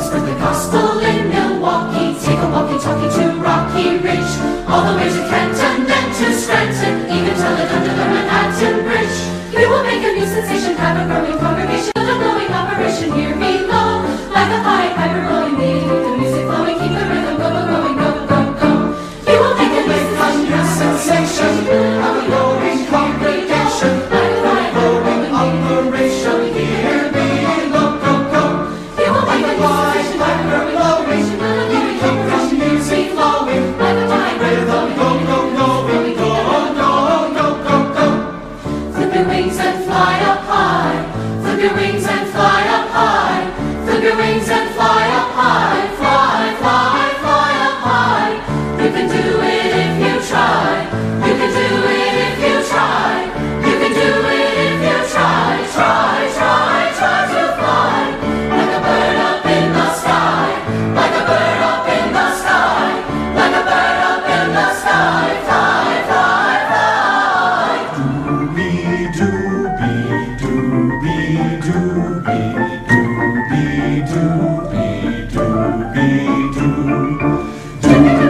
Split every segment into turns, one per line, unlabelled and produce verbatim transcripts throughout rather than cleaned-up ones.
spread the gospel in Milwaukee. Take a walkie-talkie to Rocky Ridge, all the way to Canton, then to Scranton, even till it under the Manhattan Bridge. You will make a new sensation, have a growing congregation, a glowing operation here below. Like a pipe, piper blowing, keep the music flowing, keep the rhythm go, go, going, go, go, go. You will make a new sensation, have a glowing congregation, like a pipe, growing operation here below, go, go. You will make a new sensation, have a growing operation, a glowing operation, music flowing, like a pipe, rhythm go, go, going, go, go, go, go, go. Flip your wings and fly up high. Flip your wings and fly up high. Flip your wings and fly up high. Fly, fly, fly up high. You can do it if you try. You can do it if you try. You can do it if you try. Try, try, try to fly. Like a bird up in the sky. Like a bird up in the sky. Like a bird up in the sky. Fly, fly, fly.
Doobie doobie doobie doobie doobie doobie doobie doo.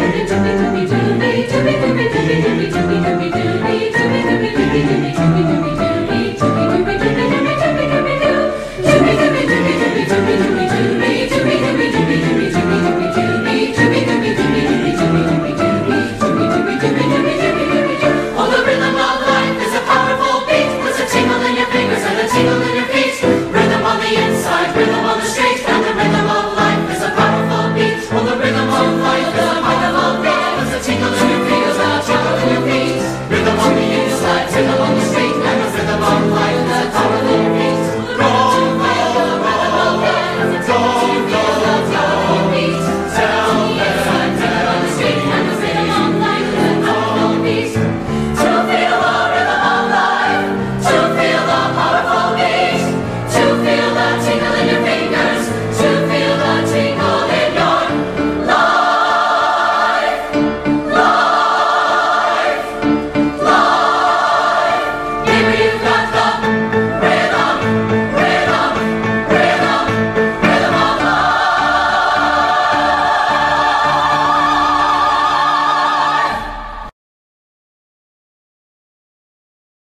Oh, the rhythm of life is a powerful beat. Puts a tingle in your fingers and a tingle in your feet. Rhythm on the inside, rhythm on the street, and the rhythm of life is a powerful beat. Oh, the rhythm of life is a powerful beat. Puts a tingle in your fingers and a tingle in your feet. Rhythm on the inside, rhythm on the street, and the rhythm of life is a powerful beat. Go, go, go, go, go, go.